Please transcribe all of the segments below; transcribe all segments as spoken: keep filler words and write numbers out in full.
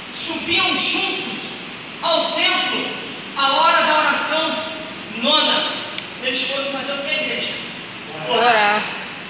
subiam juntos ao templo a hora da oração nona. Eles foram fazer o que, igreja? Orar.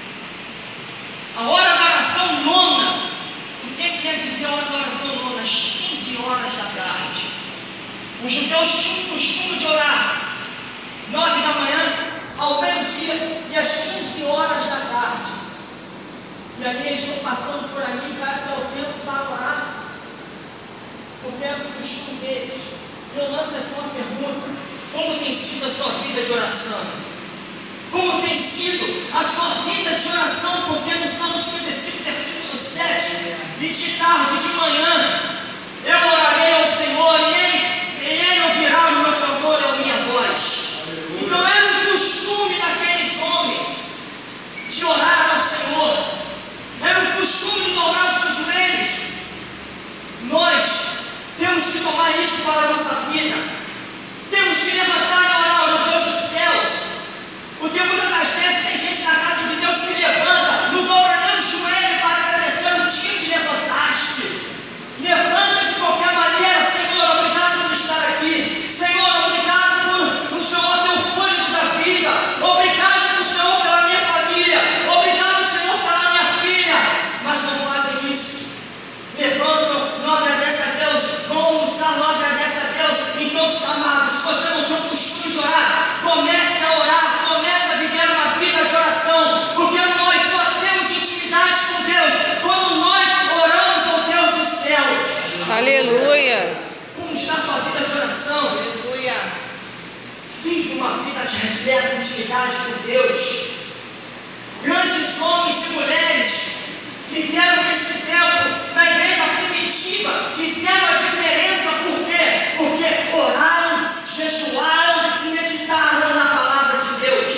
A hora da oração nona. O que quer dizer a hora da oração nona? Às quinze horas da tarde. Os judeus tinham o costume de orar nove da manhã, ao meio-dia e às quinze horas da tarde. E ali eles estão passando por ali, vai até o templo para orar, porque era o costume deles. Eu lanço aqui uma pergunta: como tem sido a sua vida de oração? Como tem sido a sua vida de oração? Porque no Salmo cinquenta e cinco, versículo sete, e de tarde e de manhã eu orarei ao Senhor, e Ele, Ele ouvirá o meu clamor e a minha voz. Então era um costume daqueles homens de orar ao Senhor, era um costume de dobrar os seus joelhos. Nós temos que tomar isso para a nossa vida, temos que levantar e orar ao Deus dos céus, porque muitas das vezes tem gente na casa de Deus que levanta, não dobra nem o joelho para agradecer o dia que levantaste. Levanta de qualquer maneira: Senhor, obrigado por estar aqui, Senhor, obrigado por o Senhor ter o fôlego da vida, obrigado por Senhor pela minha família, obrigado, Senhor, pela minha filha. Mas não fazem isso, levantam, não agradecem a Deus, vão almoçar, não agradecem a Deus. Então, amados, se você não tem o costume de orar, comece a orar, comece a viver uma vida de oração, porque nós só temos intimidade com Deus quando nós oramos ao Deus dos céus. Aleluia. Como está a sua vida de oração? Aleluia. Vive uma vida de repleta intimidade com Deus. Grandes homens e mulheres viveram nesse tempo, na igreja primitiva, fizeram a diferença. Por quê? Porque oraram, jejuaram e meditaram na palavra de Deus.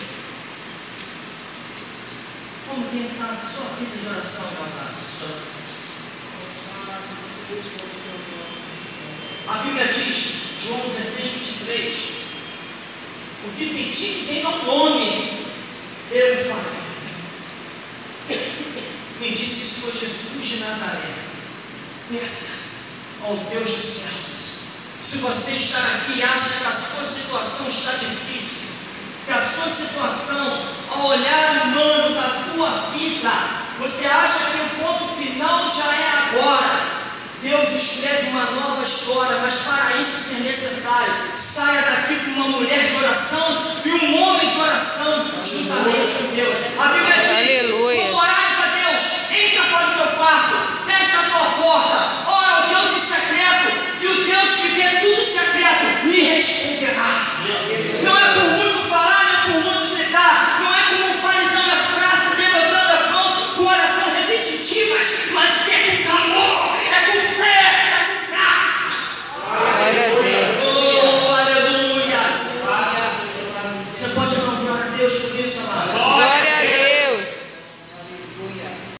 Como tem estado a sua vida de oração, meu amado? A Bíblia diz, João dezesseis, vinte e três, o que pedis em meu nome, eu farei. Quem disse isso foi Jesus de Nazaré. Peça ao Deus dos céus. Se você está aqui e acha que a sua situação está difícil, que a sua situação, ao olhar o humano da tua vida, você acha que o ponto final já é agora, Deus escreve uma nova história, mas para isso ser necessário, saia daqui com uma mulher de oração e um homem de oração, juntamente com Deus. A Bíblia diz: aleluia.